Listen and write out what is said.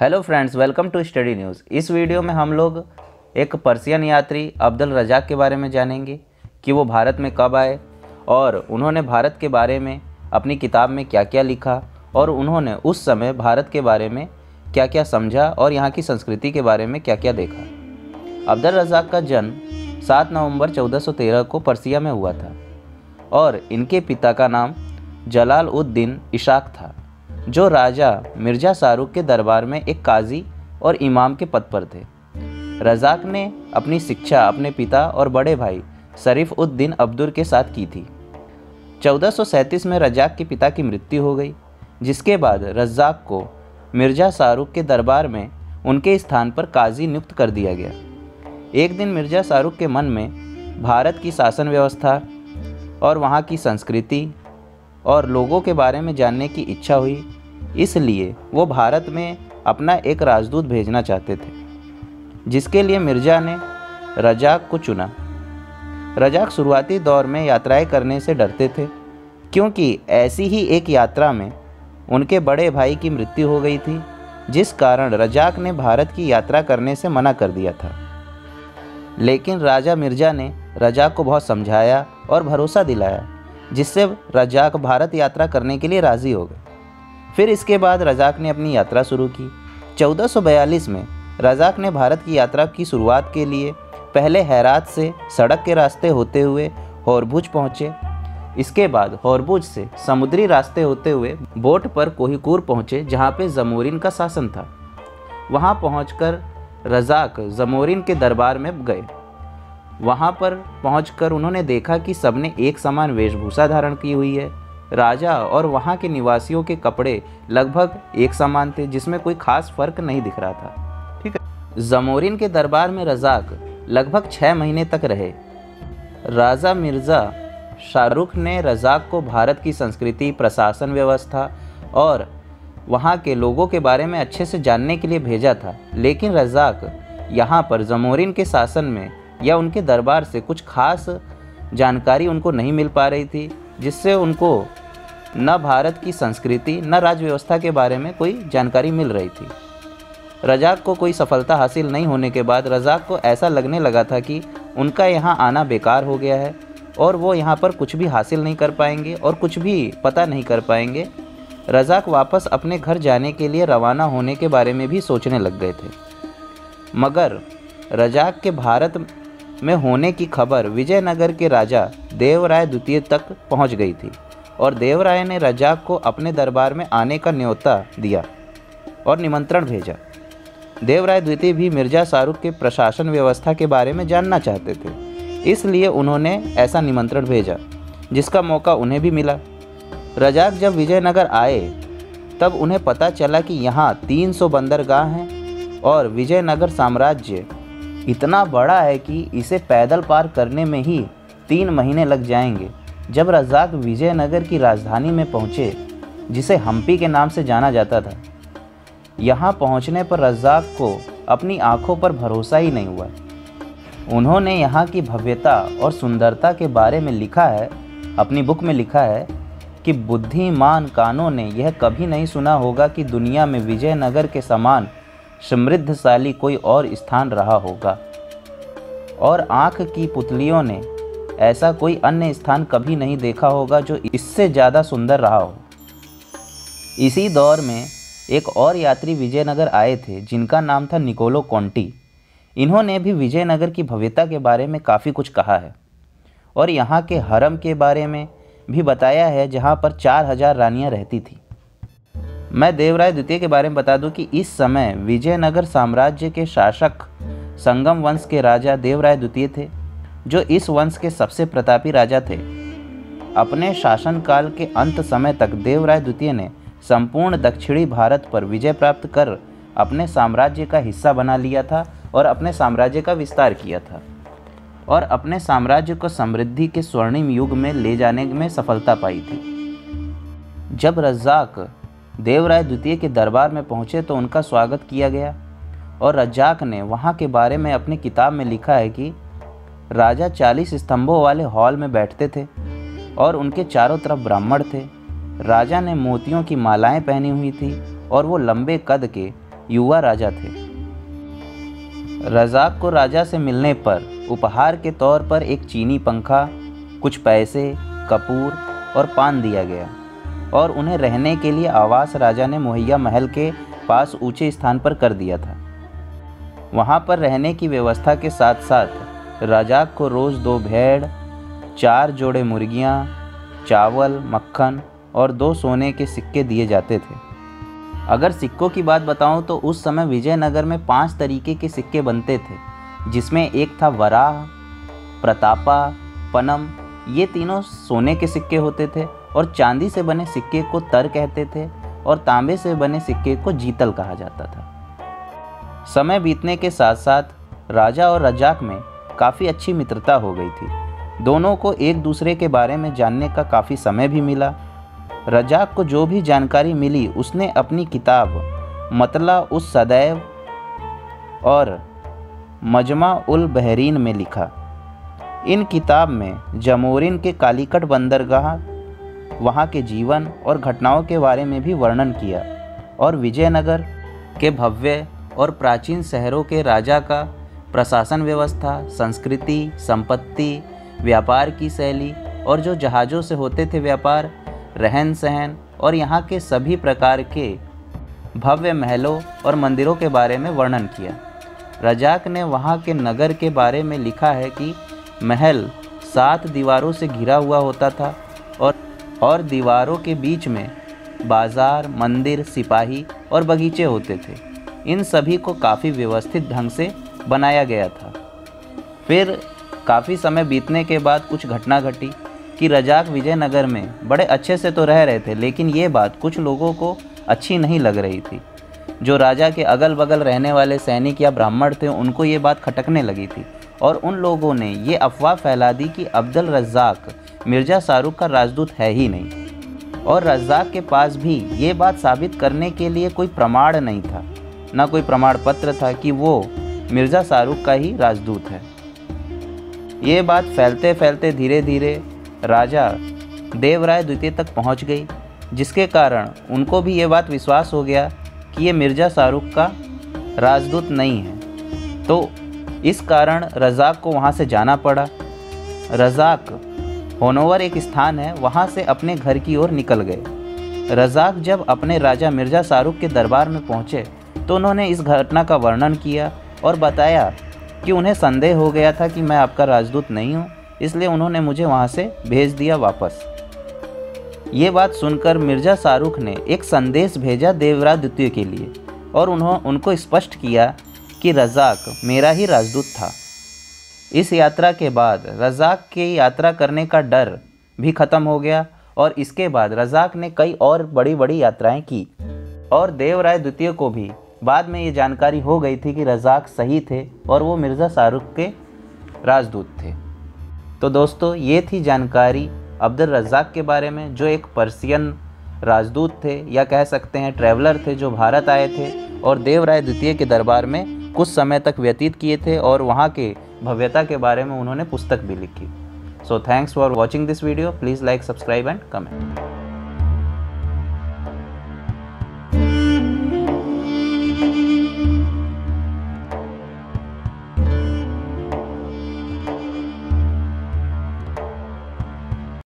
Hello friends, welcome to study news. इस video में हम लोग एक पर्शियन यात्री अब्दुल रज़ाक के बारे में जानेंगे कि वो भारत में कब आए और उन्होंने भारत के बारे में अपनी किताब में क्या क्या लिखा और उन्होंने उस समय भारत के बारे में क्या क्या समझा और यहाँ की संस्कृति के बारे में क्या क्या देखा। अब्दुल रज़ाक का जन्म 7 नवंबर 1413 को पर्सिया में हुआ था और इनके पिता का नाम जलाल उद दीन इशाक था, जो राजा मिर्ज़ा शाहरुख के दरबार में एक काजी और इमाम के पद पर थे। रज़ाक ने अपनी शिक्षा अपने पिता और बड़े भाई शरीफ उद दीन अब्दुल के साथ की थी। 1437 में रज़ाक के पिता की मृत्यु हो गई, जिसके बाद रज़ाक को मिर्ज़ा शाहरुख के दरबार में उनके स्थान पर काजी नियुक्त कर दिया गया। एक दिन मिर्ज़ा शाहरुख के मन में भारत की शासन व्यवस्था और वहाँ की संस्कृति और लोगों के बारे में जानने की इच्छा हुई, इसलिए वो भारत में अपना एक राजदूत भेजना चाहते थे, जिसके लिए मिर्ज़ा ने रज़ाक को चुना। रज़ाक शुरुआती दौर में यात्राएं करने से डरते थे, क्योंकि ऐसी ही एक यात्रा में उनके बड़े भाई की मृत्यु हो गई थी, जिस कारण रज़ाक ने भारत की यात्रा करने से मना कर दिया था। लेकिन राजा मिर्ज़ा ने रज़ाक को बहुत समझाया और भरोसा दिलाया, जिससे रज़ाक भारत यात्रा करने के लिए राज़ी हो गए। फिर इसके बाद रज़ाक ने अपनी यात्रा शुरू की। 1442 में रज़ाक ने भारत की यात्रा की शुरुआत के लिए पहले हेरात से सड़क के रास्ते होते हुए होरमुज पहुँचे। इसके बाद होरमुज से समुद्री रास्ते होते हुए बोट पर कोहिनूर पहुँचे, जहाँ पे जमोरिन का शासन था। वहाँ पहुँचकर रज़ाक जमोरिन के दरबार में गए। वहाँ पर पहुंचकर उन्होंने देखा कि सबने एक समान वेशभूषा धारण की हुई है। राजा और वहाँ के निवासियों के कपड़े लगभग एक समान थे, जिसमें कोई खास फर्क नहीं दिख रहा था। ठीक है। जमोरिन के दरबार में रज़ाक लगभग 6 महीने तक रहे। राजा मिर्ज़ा शाहरुख ने रज़ाक को भारत की संस्कृति, प्रशासन व्यवस्था और वहाँ के लोगों के बारे में अच्छे से जानने के लिए भेजा था। लेकिन रज़ाक यहाँ पर जमोरिन के शासन में या उनके दरबार से कुछ खास जानकारी उनको नहीं मिल पा रही थी, जिससे उनको न भारत की संस्कृति न राज्य व्यवस्था के बारे में कोई जानकारी मिल रही थी। रज़ाक को कोई सफलता हासिल नहीं होने के बाद रज़ाक को ऐसा लगने लगा था कि उनका यहाँ आना बेकार हो गया है और वो यहाँ पर कुछ भी हासिल नहीं कर पाएंगे और कुछ भी पता नहीं कर पाएंगे। रज़ाक वापस अपने घर जाने के लिए रवाना होने के बारे में भी सोचने लग गए थे। मगर रज़ाक के भारत में होने की खबर विजयनगर के राजा देवराय द्वितीय तक पहुंच गई थी और देवराय ने रज़ाक को अपने दरबार में आने का न्योता दिया और निमंत्रण भेजा। देवराय द्वितीय भी मिर्ज़ा शाहरुख के प्रशासन व्यवस्था के बारे में जानना चाहते थे, इसलिए उन्होंने ऐसा निमंत्रण भेजा, जिसका मौका उन्हें भी मिला। रज़ाक जब विजयनगर आए तब उन्हें पता चला कि यहाँ 300 बंदरगाह हैं और विजयनगर साम्राज्य इतना बड़ा है कि इसे पैदल पार करने में ही 3 महीने लग जाएंगे। जब रज़ाक विजयनगर की राजधानी में पहुँचे, जिसे हम्पी के नाम से जाना जाता था, यहाँ पहुँचने पर रज़ाक को अपनी आँखों पर भरोसा ही नहीं हुआ। उन्होंने यहाँ की भव्यता और सुंदरता के बारे में लिखा है, अपनी बुक में लिखा है कि बुद्धिमान कानों ने यह कभी नहीं सुना होगा कि दुनिया में विजयनगर के समान समृद्धशाली कोई और स्थान रहा होगा, और आँख की पुतलियों ने ऐसा कोई अन्य स्थान कभी नहीं देखा होगा जो इससे ज़्यादा सुंदर रहा हो। इसी दौर में एक और यात्री विजयनगर आए थे, जिनका नाम था निकोलो कॉन्टी। इन्होंने भी विजयनगर की भव्यता के बारे में काफ़ी कुछ कहा है और यहाँ के हरम के बारे में भी बताया है, जहाँ पर 4000 रानियाँ रहती थी। मैं देवराय द्वितीय के बारे में बता दूं कि इस समय विजयनगर साम्राज्य के शासक संगम वंश के राजा देवराय द्वितीय थे, जो इस वंश के सबसे प्रतापी राजा थे। अपने शासनकाल के अंत समय तक देवराय द्वितीय ने संपूर्ण दक्षिणी भारत पर विजय प्राप्त कर अपने साम्राज्य का हिस्सा बना लिया था और अपने साम्राज्य का विस्तार किया था और अपने साम्राज्य को समृद्धि के स्वर्णिम युग में ले जाने में सफलता पाई थी। जब रज़ाक देवराय द्वितीय के दरबार में पहुँचे तो उनका स्वागत किया गया और रज़ाक ने वहाँ के बारे में अपनी किताब में लिखा है कि राजा 40 स्तंभों वाले हॉल में बैठते थे और उनके चारों तरफ ब्राह्मण थे। राजा ने मोतियों की मालाएं पहनी हुई थी और वो लंबे कद के युवा राजा थे। रज़ाक को राजा से मिलने पर उपहार के तौर पर एक चीनी पंखा, कुछ पैसे, कपूर और पान दिया गया और उन्हें रहने के लिए आवास राजा ने मुहैया महल के पास ऊंचे स्थान पर कर दिया था। वहां पर रहने की व्यवस्था के साथ साथ रज़ाक को रोज़ 2 भेड़, 4 जोड़े मुर्गियां, चावल, मक्खन और 2 सोने के सिक्के दिए जाते थे। अगर सिक्कों की बात बताऊं तो उस समय विजयनगर में 5 तरीके के सिक्के बनते थे, जिसमें एक था वराह, प्रतापा, पनम। ये तीनों सोने के सिक्के होते थे और चांदी से बने सिक्के को तर कहते थे और तांबे से बने सिक्के को जीतल कहा जाता था। समय बीतने के साथ साथ राजा और रज़ाक में काफ़ी अच्छी मित्रता हो गई थी। दोनों को एक दूसरे के बारे में जानने का काफ़ी समय भी मिला। रज़ाक को जो भी जानकारी मिली उसने अपनी किताब मतला उस सदैव और मजमा उल बहरीन में लिखा। इन किताब में जमोरिन के कालीकट बंदरगाह, वहाँ के जीवन और घटनाओं के बारे में भी वर्णन किया और विजयनगर के भव्य और प्राचीन शहरों के राजा का प्रशासन व्यवस्था, संस्कृति, संपत्ति, व्यापार की शैली और जो जहाज़ों से होते थे व्यापार, रहन सहन और यहाँ के सभी प्रकार के भव्य महलों और मंदिरों के बारे में वर्णन किया। रज़ाक ने वहाँ के नगर के बारे में लिखा है कि महल 7 दीवारों से घिरा हुआ होता था और दीवारों के बीच में बाज़ार, मंदिर, सिपाही और बगीचे होते थे। इन सभी को काफ़ी व्यवस्थित ढंग से बनाया गया था। फिर काफ़ी समय बीतने के बाद कुछ घटना घटी कि रज़ाक विजयनगर में बड़े अच्छे से तो रह रहे थे, लेकिन ये बात कुछ लोगों को अच्छी नहीं लग रही थी। जो राजा के अगल बगल रहने वाले सैनिक या ब्राह्मण थे, उनको ये बात खटकने लगी थी और उन लोगों ने ये अफवाह फैला दी कि अब्दुल रज़ाक मिर्ज़ा शाहरुख का राजदूत है ही नहीं। और रज़ाक के पास भी ये बात साबित करने के लिए कोई प्रमाण नहीं था, ना कोई प्रमाण पत्र था कि वो मिर्ज़ा शाहरुख का ही राजदूत है। ये बात फैलते फैलते धीरे धीरे राजा देवराय द्वितीय तक पहुंच गई, जिसके कारण उनको भी ये बात विश्वास हो गया कि ये मिर्ज़ा शाहरुख का राजदूत नहीं है। तो इस कारण रज़ाक को वहाँ से जाना पड़ा। रज़ाक होनोवर एक स्थान है, वहाँ से अपने घर की ओर निकल गए। रज़ाक जब अपने राजा मिर्ज़ा शाहरुख के दरबार में पहुँचे तो उन्होंने इस घटना का वर्णन किया और बताया कि उन्हें संदेह हो गया था कि मैं आपका राजदूत नहीं हूँ, इसलिए उन्होंने मुझे वहाँ से भेज दिया वापस। ये बात सुनकर मिर्ज़ा शाहरुख ने एक संदेश भेजा देवराय द्वितीय के लिए और उनको स्पष्ट किया कि रज़ाक मेरा ही राजदूत था। इस यात्रा के बाद रज़ाक के यात्रा करने का डर भी ख़त्म हो गया और इसके बाद रज़ाक ने कई और बड़ी बड़ी यात्राएं की और देवराय द्वितीय को भी बाद में ये जानकारी हो गई थी कि रज़ाक सही थे और वो मिर्ज़ा शाहरुख के राजदूत थे। तो दोस्तों, ये थी जानकारी अब्दुल रज़ाक के बारे में, जो एक पर्शियन राजदूत थे या कह सकते हैं ट्रैवलर थे, जो भारत आए थे और देवराय द्वितीय के दरबार में कुछ समय तक व्यतीत किए थे और वहाँ के भव्यता के बारे में उन्होंने पुस्तक भी लिखी। So thanks for watching this video. Please like, subscribe and comment.